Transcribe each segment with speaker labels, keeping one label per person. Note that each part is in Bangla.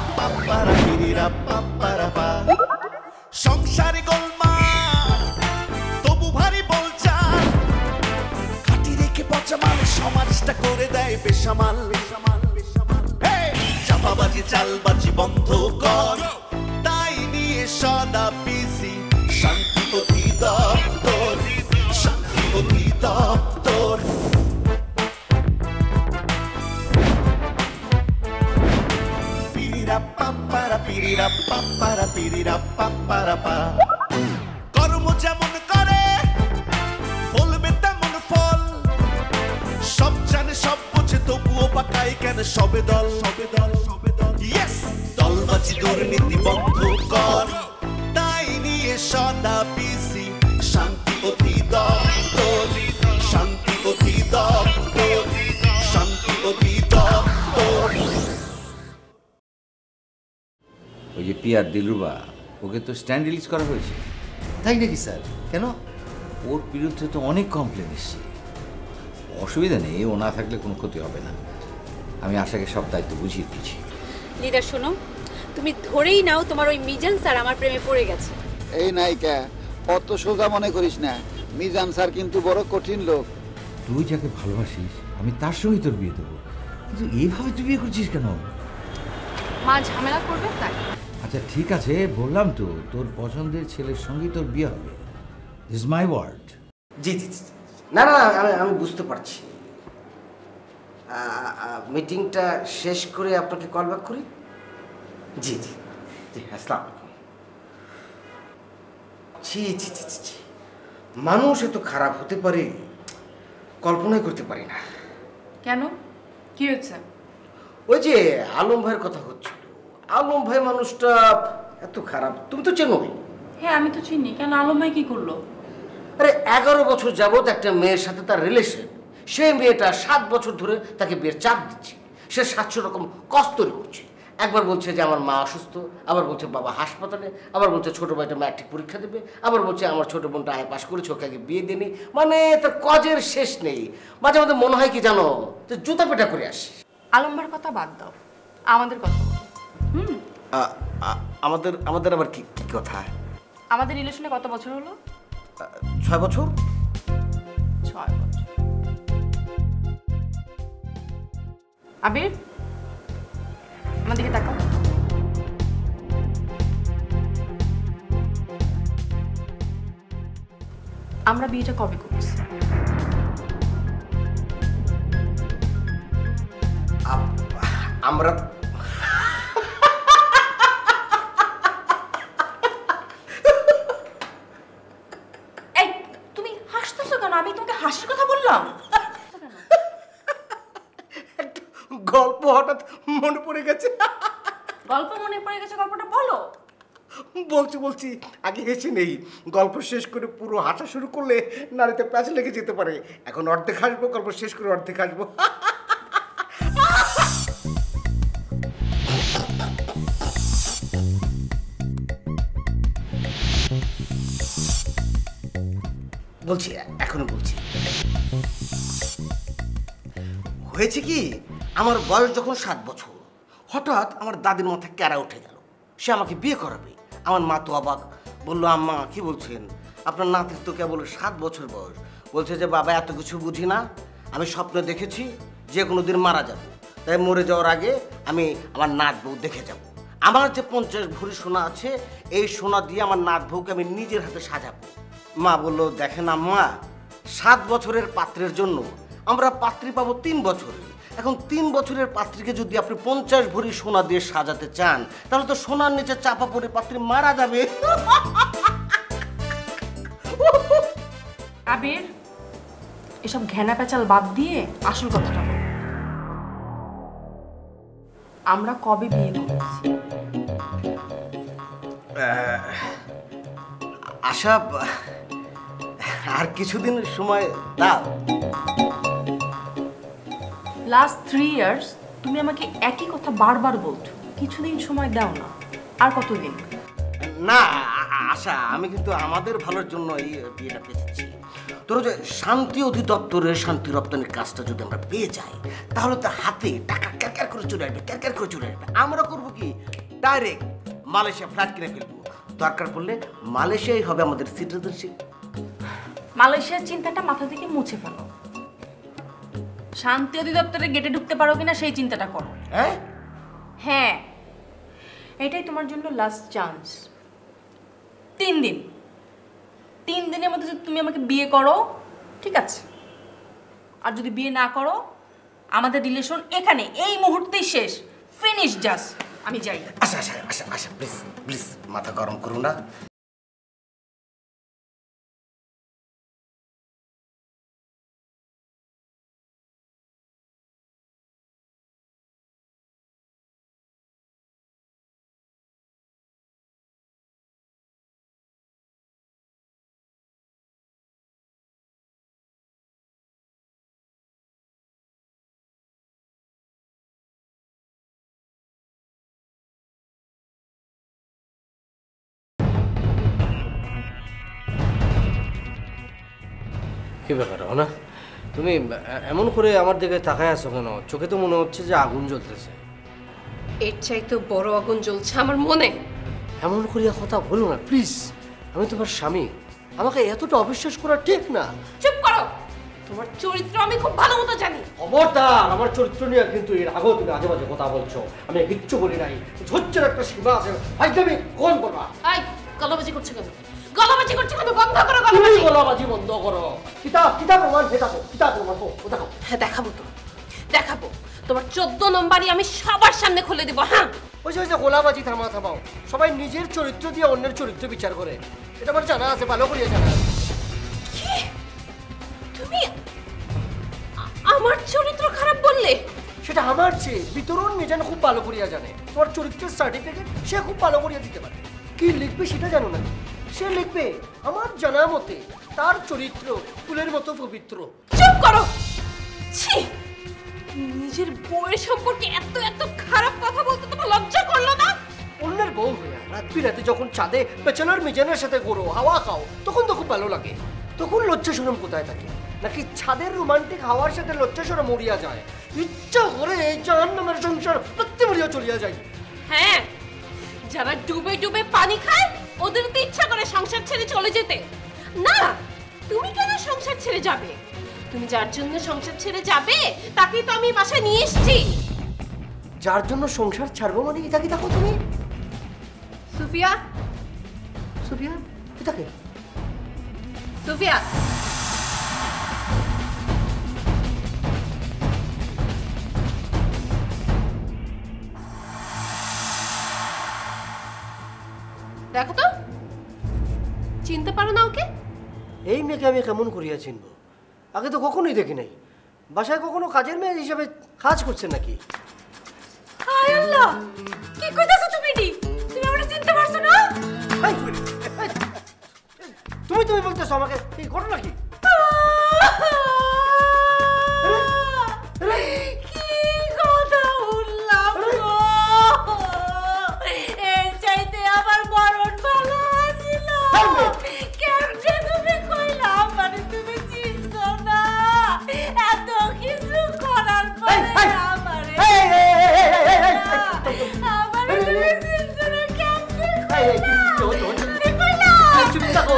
Speaker 1: পাপ্পারা পিরিরা পাপ্পারা পা। সংসারে গোলমাল তবু ভারী বলচাল, খাটি রেখে পচা মাল সমাজটা করে দেয় বেসামাল। চাপাবাজি চালবাজি বন্ধ কর, তাই নিয়ে সদা বিজি শান্তি অধিদপ্তর, শান্তি অধিদপ্তর। পিরিরা পাপ্পারা পিরিরা পাপ্পারা পিরিরা পাপ্পারা পা। কর্ম যেমন করে বলবে তেমন ফল, সব জানে সব বোঝে তবুও পাকায় কেন সবে দল। ইয়েস, দলবাজি দুর্নীতি বন্ধ কর, তাই নিয়ে সদা বিজি শান্তি অধিদপ্তর, শান্তি অধিদপ্তর, শান্তি অধিদপ্তর।
Speaker 2: ওই যে পিয়ার দিলরুবা, ওকে তো স্ট্যান্ড রিলিজ করা হয়েছে।
Speaker 3: তাই নাকি স্যার? কেন?
Speaker 2: ওর বিরুদ্ধে তো অনেক কমপ্লেন এসছে। অসুবিধা নেই, ও না থাকলে কোনো ক্ষতি হবে না। আমি আশাকে সব দায়িত্ব বুঝিয়ে দিয়েছি।
Speaker 4: লিডার শোনো, তুমি ধরেই নাও তোমার ওই মিজান স্যার আমার প্রেমে পড়ে গেছে।
Speaker 5: এই নায়িকা, অত সোজা মনে করিস না। মিজান স্যার কিন্তু বড় কঠিন লোক।
Speaker 2: তুই যাকে ভালোবাসিস আমি তার সঙ্গে তোর বিয়ে দেবো, কিন্তু এইভাবে তুই বিয়ে করছিস কেন?
Speaker 4: মা ঝামেলা করবে তাই।
Speaker 2: আচ্ছা ঠিক আছে, বললাম তো তোর পছন্দের ছেলের সঙ্গেই তোর বিয়ে হবে। This my word.
Speaker 3: জি জি জি। না না, আমি বুঝতে পারছি। মিটিংটা শেষ করে আপনাকে কল ব্যাক করি। জি জি জি, আসসালাম আলাইকুম। জি জি জি জি জি, মানুষ এত খারাপ হতে পারে কল্পনাই করতে পারি না।
Speaker 4: কেন, কি হয়েছে?
Speaker 3: ওই যে আলম ভাইয়ের কথা হচ্ছিল, আলম ভাই মানুষটা এত খারাপ, তুমি তো চেনোই।
Speaker 4: হ্যাঁ আমি তো চিনি। কেন, আলম ভাই কি করলো?
Speaker 3: আরে 11 বছর যাবত একটা মেয়ের সাথে তার রিলেশন, সেই মেয়েটা 7 বছর ধরে তাকে বিয়ের চাপ দিচ্ছে। সে 700 রকম কষ্টই করছে। একবার বলছে যে আমার মা অসুস্থ, আবার বলছে বাবা হাসপাতালে, আবার বলছে ছোট ভাইটা ম্যাট্রিক পরীক্ষা দেবে, আবার বলছে আমার ছোট বোনটা আয় পাশ করেছে, ওকে আগে বিয়ে দেনি। মানে তার কাজের শেষ নেই। মাঝে মাঝে মনে হয় কি জানো, যে জুতা পেটা করে আসে।
Speaker 4: আলম্বার কথা বাদ দাও, আমাদের কথা বলো।
Speaker 3: আমাদের আবার কি কি কথা?
Speaker 4: আমাদের রিলেশনে কত বছর হলো?
Speaker 3: 6 বছর।
Speaker 4: 6 বছর। আবির, আমার দিকে তাকাও। আমরা বিয়েটা কবে করছি?
Speaker 3: আমরা
Speaker 4: এই তুমি হাসতেছো কেন? আমি তোমাকে হাসির কথা বললাম।
Speaker 3: গল্প হঠাৎ মনে পড়ে গেছে।
Speaker 4: গল্প মনে পড়ে গেছে? গল্পটা বলো।
Speaker 3: বলছি আগে হেসে নেই। গল্প শেষ করে পুরো হাসা শুরু করলে নারীতে প্যাঁচ লেগে যেতে পারে। এখন অর্ধেক হাসবো, গল্প শেষ করে অর্ধেক হাসবো। বলছি, এখনো বলছি। হয়েছে কি, আমার বয়স যখন 7 বছর, হঠাৎ আমার দাদির মাথায় ক্যারা উঠে গেল, সে আমাকে বিয়ে করাবে। আমার মা তো অবাক, বললো আম্মা কি বলছেন, আপনার নাতির তো কেবল 7 বছর বয়স। বলছে যে বাবা এত কিছু বুঝি না, আমি স্বপ্নে দেখেছি যে কোনো দিন মারা যাব, তাই মরে যাওয়ার আগে আমি আমার নাত বউ দেখে যাব। আমার যে 50 ভরি সোনা আছে, এই সোনা দিয়ে আমার নাত বউকে আমি নিজের হাতে সাজাবো। মা বলল দেখেন আম্মা, 7 বছরের পাত্রের জন্য আমরা পাত্রী পাবো 3 বছরে। এখন 3 বছরের পাত্রীকে যদি আপনি 50 ভরি সোনা দিয়ে সাজাতে চান, তাহলে তো সোনার নিচে চাপা পড়ে পাত্রী মারা যাবে।
Speaker 4: আবির, এসব ঘেনা পেঁচাল বাদ দিয়ে আসল কথাটা বল। আমরা কবে বিয়ে করেছি?
Speaker 3: আশা, আর কিছুদিন সময় দাও।
Speaker 4: লাস্ট 3 ইয়ার্স তুমি আমাকে একই কথা বারবার বলছো, কিছুদিন সময় দাও না। আর কতদিন?
Speaker 3: না আশা, আমি কিন্তু আমাদের ভালোর জন্য এই বিয়েটা পেয়েছি। ধরো যে শান্তি অধিদপ্তরের শান্তি রপ্তানির কাজটা যদি আমরা পেয়ে যাই, তাহলে তো হাতে টাকা ক্যারক্যার করে চলে আসবে, ক্যারক্যার করে চলে আসবে। আমরা করবো কি, ডাইরেক্ট মালয়েশিয়া ফ্ল্যাট কিনে ফেলবো। দরকার পড়লে মালয়েশিয়াই হবে আমাদের সিটিজেনশিপ।
Speaker 4: মালয়েশিয়ার চিন্তাটা মাথা থেকে মুছে ফেলো। শান্তি অধিদপ্তরের গেটে ঢুকতে পারো কিনা সেই চিন্তাটা করো।
Speaker 3: হ্যাঁ,
Speaker 4: হ্যাঁ, এটাই তোমার জন্য লাস্ট চান্স। 3 দিন, 3 দিনের মধ্যে যদি তুমি আমাকে বিয়ে করো ঠিক আছে, আর যদি বিয়ে না করো আমাদের রিলেশন এখানে এই মুহূর্তেই শেষ, ফিনিশ জাস্ট। আমি যাই।
Speaker 3: আচ্ছা আচ্ছা আচ্ছা আচ্ছা, প্লিজ প্লিজ মাথা গরম করো না।
Speaker 6: কি ব্যাপার না, তুমি এমন করে আমার দিকে তাকায় আছো কেন? চোখে তো মনে হচ্ছে যে আগুন জ্বলতেছে।
Speaker 7: এর চাইতে বড় আগুন জ্বলছে আমার মনে।
Speaker 6: এমন করিয়া কথা বলো না প্লিজ, আমি তোমার স্বামী, আমাকে এতটা অবিশ্বাস করা ঠিক না।
Speaker 7: চুপ করো, তোমার চরিত্র আমি খুব ভালো মতো জানি।
Speaker 6: খবরদার, আমার চরিত্র নিয়ে কিন্তু এর আগেও তুমি আজে বাজে কথা বলছো। আমি কিচ্ছু বলি নাই, ঝচ্ছের একটা সীমা আছে। তুমি কোন করবা?
Speaker 7: এই গলাবাজি করছো কেন? গলাবাজি করছো কেন? বন্ধ করো
Speaker 6: তুমি
Speaker 7: গলাবাজি।
Speaker 6: গলাবাজি বন্ধ করো। কিতাব কিতাব প্রমাণ দেখাবো, কিতাব প্রমাণ দেখাবো।
Speaker 7: হ্যাঁ দেখাবো তো, দেখাবো। তোমার 14 নম্বরই আমি সবার সামনে খুলে দেবো। হ্যাঁ,
Speaker 6: ওই যে গোলাবাজি থামাও। সবাই নিজের চরিত্র দিয়ে অন্যের চরিত্র বিচার করে, এটা আমার জানা আছে, ভালো করিয়া জানা আছে।
Speaker 7: কি তুমি আমার চরিত্র খারাপ বললে?
Speaker 6: সেটা আমার চেয়ে বিতরণ মিজান খুব ভালো করিয়া জানে। তোমার চরিত্রের সার্টিফিকেট সে খুব ভালো করিয়া দিতে পারে। কি লিখবে সেটা জানো না, সে লিখবে আমার জানা মতে তার চরিত্র ফুলের মতো পবিত্র।
Speaker 7: চুপ করো। ছি, নিজের বউয়ের সম্পর্কে এত এত খারাপ কথা বলতে তোমার লজ্জা করলো না?
Speaker 6: অন্যের বউ হইয়া রাত বিরাতে যখন চাঁদে পেছনের মিজানের সাথে ঘোরো, হাওয়া খাও, তখন তো খুব ভালো লাগে। তখন লজ্জা শরম কোথায় থাকে? নাকি ছাদের রোমান্টিক হাওয়ার সাথে লজ্জা শরম মরিয়া যায়? ইচ্ছা করে এই জাহান্নামের সংসার প্রত্যে মরিয়া চলিয়া যায়।
Speaker 7: হ্যাঁ, যারা ডুবে ডুবে পানি খায় ওদের তো ইচ্ছা করে সংসার ছেড়ে চলে যেতে। না, তুমি কেন সংসার ছেড়ে যাবে? তুমি যার জন্য সংসার ছেড়ে যাবে তাকেই তো আমি বাসায় নিয়ে এসেছি।
Speaker 6: যার জন্য সংসার ছাড়বো মানে ইতাকে দেখো তুমি?
Speaker 7: সুফিয়া,
Speaker 6: সুফিয়া ইতাকে?
Speaker 7: সুফিয়া, দেখো তো, চিনতে পারো না ওকে?
Speaker 6: এই মেয়েকে আমি কেমন করিয়া চিনবো? আগে তো কখনোই দেখি নাই। বাসায় কখনো কাজের মেয়ে হিসাবে কাজ করছে নাকি?
Speaker 7: হায় আল্লাহ, কি কইতাছো তুমি? তুমি আমাকে চিনতে পারছো না?
Speaker 6: তুমি বলতেছো আমাকে, এই ঘটনা কি?
Speaker 7: কি কথা বললাম গো? এর চাইতে আমার মরণ ভালো ছিল। কেমনে তুমি কইলা মানে তুমি চিনছো না? এত কিছু করার পরে আমারে তুমি চিনছো না? কেমনে কইলা?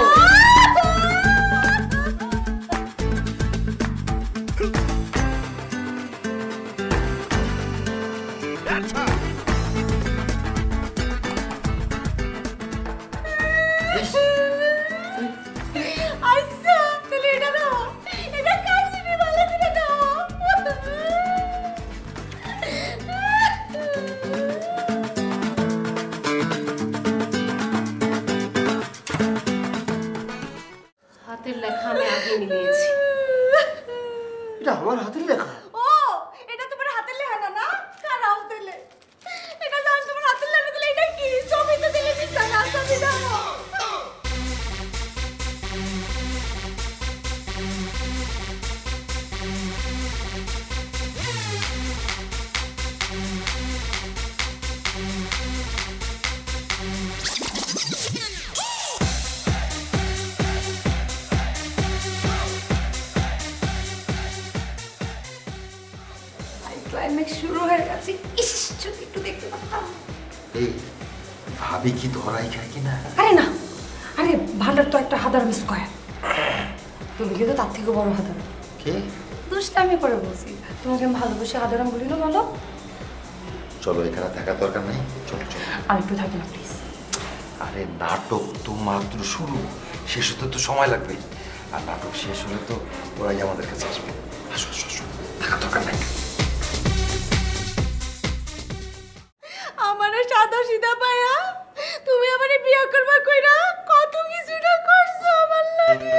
Speaker 7: আচ্ছা, তাহলে এটা দাও, এটা কাশিনি ভালো করে দাও। হাতের লেখা আমি আগে মিলিয়েছি।
Speaker 6: এটা আমার হাতের লেখা?
Speaker 7: ও, এটা তোমার হাতের লেখা না? না, কার হাতের লেখা? এটা জান তোমার হাতের লেখা দিলে এটা কি? ছবি তো দিলে দিচ্ছ না, ছবি দাও।
Speaker 4: হয়ে গেছে। ইস, যদি একটু দেখতে পারতাম।
Speaker 2: এই ভাবি কি ধরাই খায় কিনা?
Speaker 4: আরে না, আরে ভান্ডার তো একটা হাজার স্কয়ার, তুমি কিন্তু তার থেকে বড় হাজার।
Speaker 2: কে?
Speaker 4: দুষ্টামি করে বলছি, তোমাকে আমি ভালোবেসে হাজারাম বলি না, বলো।
Speaker 2: চলো, এখানে থাকার দরকার নেই, চলো চলো।
Speaker 4: আর একটু থাকি না প্লিজ।
Speaker 2: আরে নাটক তো মাত্র শুরু, শেষ হতে তো সময় লাগবে। আর নাটক শেষ হলে তো ওরাই আমাদের কাছে আসবে। আসো আসো আসো, থাকার দরকার নাই।
Speaker 4: আমারে সাদা সিধা পায়া তুমি আমারে বিয়ে করবা কইরা কত কিছু না করছো আমার লাগে।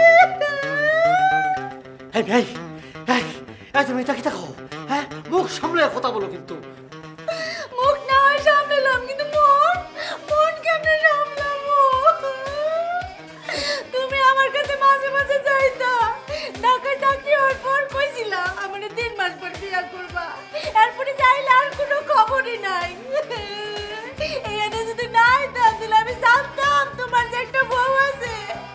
Speaker 6: এই ভাই, এই তুমি এটা কি দেখো? হ্যাঁ, মুখ সামলে কথা বলো কিন্তু।
Speaker 4: মুখ না হয় সামলাম, কিন্তু মন কেমনে সামলাবো? তুমি আমার কাছে মাঝে মাঝে যাইতা, ঢাকায় চাকরি হওয়ার পর কইছিলা আমারে 3 মাস পর বিয়ে করবা, এরপরে যাইলে আর কোনো খবরই নাই। এইটা যদি নাই তাহলে আমি জানতাম তোমার যে একটা বউ আছে।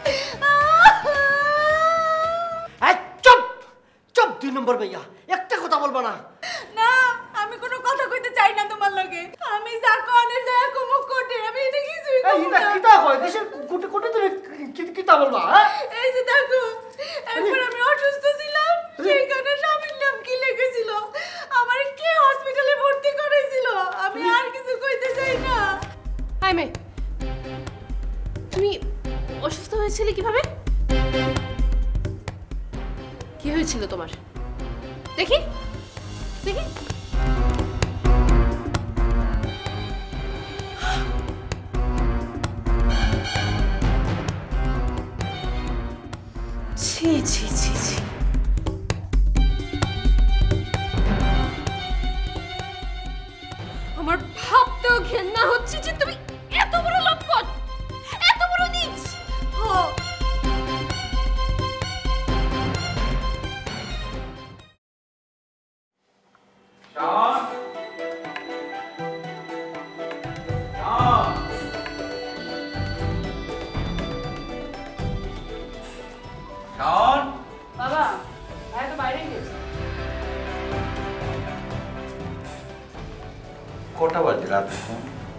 Speaker 6: এই চুপ চুপ, 2 নম্বর ভাইয়া, একটা কথা বলবা না।
Speaker 4: না, আমি কোনো কথা কইতে চাই না তোমার লগে। আমি যা কনে যায় কোমো কোটে, আমি এটা কিছুই
Speaker 6: এই
Speaker 4: কইব
Speaker 6: এটা
Speaker 4: না।
Speaker 6: কিতা হয় দেশের কোটে কোটে তুমি কিতা বলবা? হ্যাঁ,
Speaker 4: এই যে দেখো, একবার আমি অসুস্থ ছিলাম, সেইখানে স্বামীর নাম কি লেগেছিল, আমার কে হসপিটালে ভর্তি করেছিল, আমি আর কিছু কইতে চাই না।
Speaker 7: হাই মে, তুমি অসুস্থ হয়েছিলে কিভাবে? কি হয়েছিল তোমার? দেখি দেখি। ছি ছি ছি ছি, আমার ভাবতেও ঘেন্না হচ্ছে যে তুমি এত বড় লম্পট, এত বড় নীচ। বাবা, ভাই তো বাইরে গেছে।
Speaker 2: কটা বাজে? রাত এখন?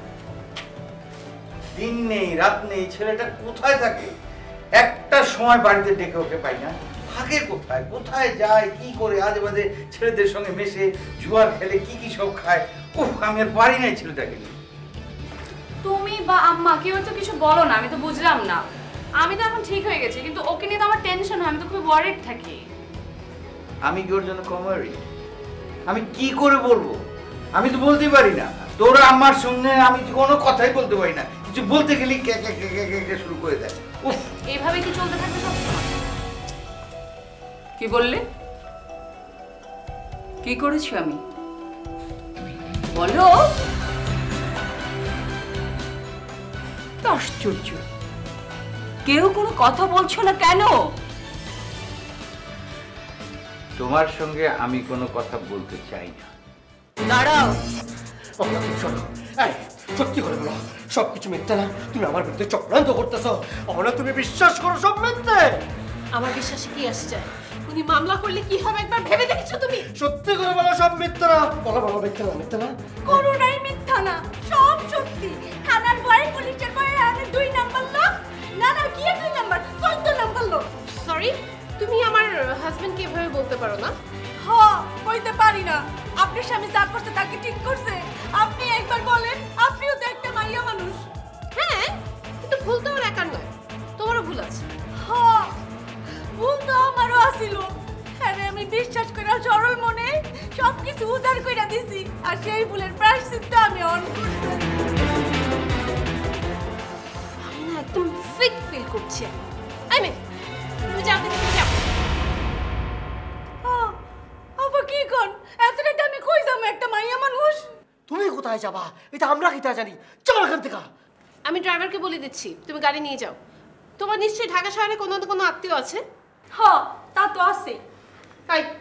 Speaker 2: দিন নেই রাত নেই, ছেলেটা কোথায় থাকে? একটা সময় বাড়িতে ডেকে ওকে পাই না। থাকে কোথায়, কোথায় যায়, কি করে, আজে বাজে ছেলেদের সঙ্গে মেশে, জুয়ার খেলে, কি কি সব খায়। উফ, আমি আর পারি নাই ছেলেটাকে নিয়ে।
Speaker 8: তুমি বা আম্মা কেউ তো কিছু বলো না, আমি তো বুঝলাম না। আমি তো এখন ঠিক হয়ে গেছি, কিন্তু ওকে নিয়ে তো আমার টেনশন হয়, আমি তো খুব ওয়ারিড থাকি।
Speaker 2: আমি কি ওর জন্য কমারি? আমি কি করে বলবো? আমি তো বলতেই পারি না। তোর আমার সঙ্গে আমি কোনো কথাই বলতে পারি না, কিছু বলতে গেলেই কে কে কে কে কে শুরু করে দেয়। উফ,
Speaker 8: এইভাবে কি চলতে থাকবে সবসময়? কি বললে? কি করেছি আমি? বলো। কি আশ্চর্য, কেউ কোনো কথা বলছো না কেন?
Speaker 2: তোমার সঙ্গে আমি কোনো কথা বলতে চাই না।
Speaker 8: দাঁড়াও।
Speaker 6: শোনো, এই সত্যি করে বলো, সবকিছু মিথ্যা না? তুমি আমার বিরুদ্ধে চক্রান্ত করতেছো, আমরা তুমি বিশ্বাস করো সব মিথ্যে?
Speaker 7: আমার বিশ্বাসে কি আসে যায়? উনি মামলা করলে কি হবে একবার ভেবে দেখেছো তুমি?
Speaker 6: সত্যি করে বলো সব মিথ্যা না? বলো বলো, মিথ্যা না? মিথ্যা না?
Speaker 4: করুণাই মিথ্যা না, সব সত্যি। থানার ভয়ে, পুলিশের ভয়ে আমি 2 নাম্বার লোক। না না, কি 2 নাম্বার, 14 নাম্বার লোক।
Speaker 7: সরি, তুমি আমার হাজবেন্ডকে এভাবে বলতে পারো না।
Speaker 4: কইতে পারি না। আপনার স্বামী যা করছে তাকে ঠিক করছে। আপনি একবার বলেন, আপনিও তো একটা মাইয়া মানুষ।
Speaker 7: হ্যাঁ, কিন্তু ভুল তো আমার একার নয়, তোমারও ভুল আছে।
Speaker 4: ভুল তো আমারও আছিল। হ্যাঁ, আমি বিশ্বাস করে সরল মনে সবকিছু উজাড় কইরা দিছি, আর সেই ভুলের প্রায়শ্চিত্ত আমি অন করছি।
Speaker 7: আমি না একদম ফিক ফিল করছি। আই মে, তুমি যাও, তুমি যাও।
Speaker 4: আপা কি কোন? এত রাতে আমি কই যাবো, একটা মাইয়া মানুষ?
Speaker 6: তুমি কোথায় যাবা এটা আমরা কি তা জানি? চলো এখান থেকে।
Speaker 7: আমি ড্রাইভারকে বলে দিচ্ছি, তুমি গাড়ি নিয়ে যাও। তোমার নিশ্চয়ই ঢাকা শহরে কোনো না কোনো আত্মীয় আছে।
Speaker 4: তা তো আছে।
Speaker 7: তাই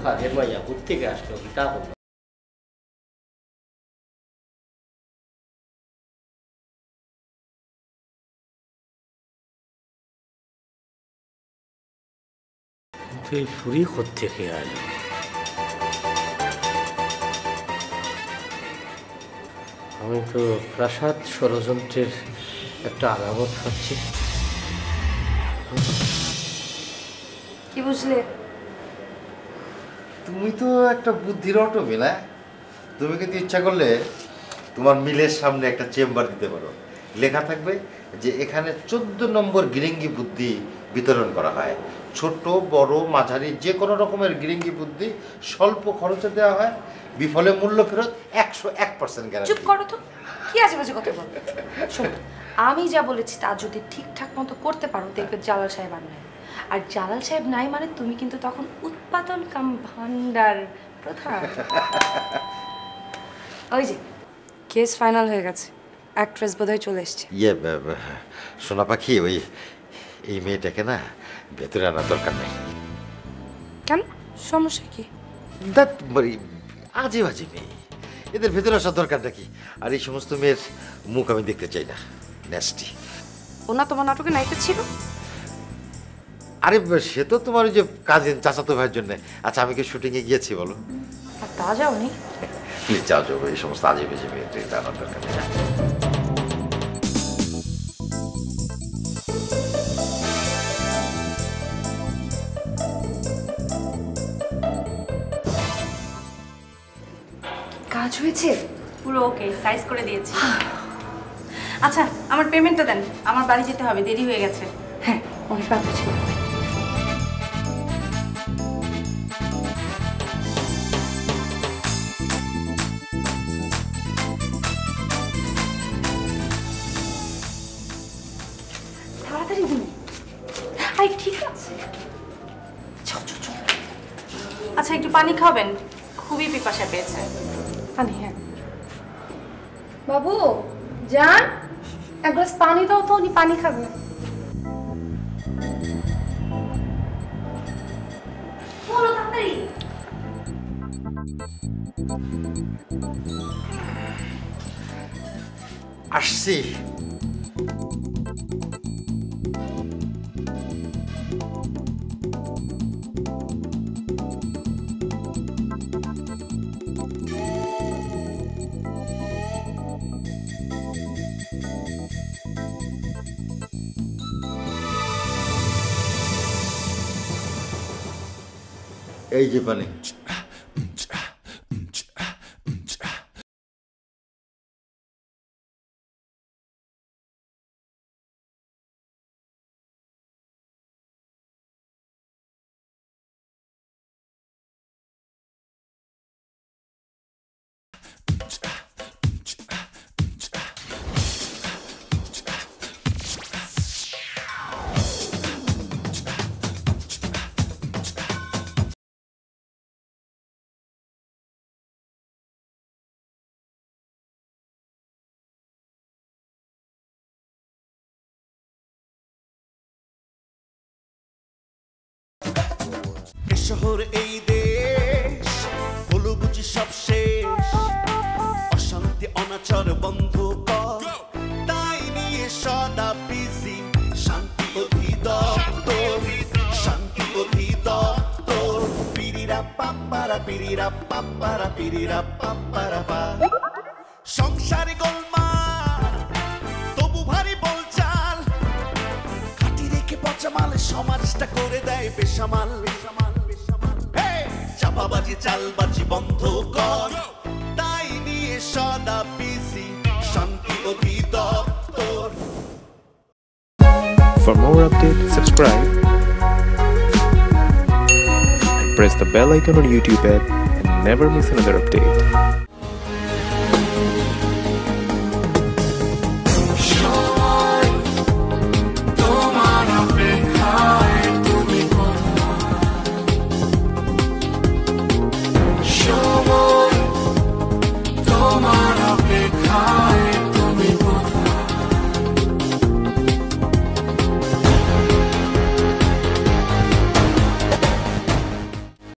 Speaker 6: কাজের মাইয়া থেকে আসলো কি তা বলবো। এই ফুরি থেকে আলো আমি তো প্রাসাদ ষড়যন্ত্রের একটা আলামত পাচ্ছি।
Speaker 8: কি বুঝলে?
Speaker 9: তুমি তো একটা বুদ্ধির অটবি না? তুমি কিন্তু ইচ্ছা করলে তোমার মিলের সামনে একটা চেম্বার দিতে পারো, লেখা থাকবে যে এখানে 14 নম্বর গিরিঙ্গি বুদ্ধি বিতরণ করা হয়। ছোট বড় মাঝারি যে কোনো রকমের গিরিঙ্গি বুদ্ধি স্বল্প খরচে দেওয়া হয়, বিফলে মূল্য ফেরত 101% গ্যারান্টি।
Speaker 8: চুপ করো তো, কি আছে বাজে কথা বল। শোনো, আমি যা বলেছি তা যদি ঠিকঠাক মতো করতে পারো দেখবে জালাল সাহেব আর নাই। আর জালাল সাহেব নাই মানে তুমি কিন্তু তখন উৎপাদন কাম ভান্ডার প্রধান। ওই যে কেস ফাইনাল হয়ে গেছে, অ্যাক্ট্রেস বোধহয় চলে এসছে।
Speaker 9: সোনা পাখি, ওই এই মেয়েটাকে না ভেতরে আনার দরকার নেই।
Speaker 8: কেন, সমস্যা কি?
Speaker 9: আজে বাজে মেয়ে, এদের ভেতরে আসার দরকারটা কি? আর এই সমস্ত মেয়ের মুখ আমি দেখতে চাই না, ন্যাস্টি।
Speaker 8: ওনা তোমার নাটকে নায়িকা ছিল?
Speaker 9: আরে সে তো তোমার ওই যে কাজিন চাচাতো ভাইয়ের জন্য। আচ্ছা, আমি কি শুটিংয়ে গিয়েছি বলো?
Speaker 8: আর তা যাওনি?
Speaker 9: প্লিজ যাও যাও, এই সমস্ত আজে বাজে মেয়েদের জানার দরকার নেই।
Speaker 8: কাজ হয়েছে
Speaker 4: পুরো ওকে, সাইজ করে দিয়েছি। আচ্ছা, আমার পেমেন্টটা দেন, আমার বাড়ি যেতে হবে, দেরি হয়ে গেছে।
Speaker 8: হ্যাঁ, অনেক ব্যাপার ছিল। তাড়াতাড়ি দিন। আই ঠিক আছে।
Speaker 4: আচ্ছা, একটু পানি খাবেন? খুবই পিপাসা পেয়েছে।
Speaker 8: পানি? হ্যাঁ বাবু যান, এক গ্লাস পানি দাও তো, উনি পানি খাবে। বলো তাড়াতাড়ি।
Speaker 9: আসছি। এই যে পানি।
Speaker 1: শহর এই দেশ বলো বুঝি সব শেষ, অশান্তি অনাচার বন্ধ কর, তাই নিয়ে সদা বিজি শান্তি অধিদপ্তর, শান্তি অধিদপ্তর। পিরিরা পাপ্পারা পিরিরা পাপ্পারা পিরিরা পাপ্পারা পা। সংসারে গোলমাল তবু ভারী বলচাল, কাটি রেখে পচা মাল সমাজটা করে দেয় বেসামাল। চাপাবাজি চালবাজি বন্ধ কর, তাই নিয়ে সদা বিজি শান্তি অধিদপ্তর।
Speaker 10: For more updates, subscribe and press the bell icon on YouTube app and never miss another update.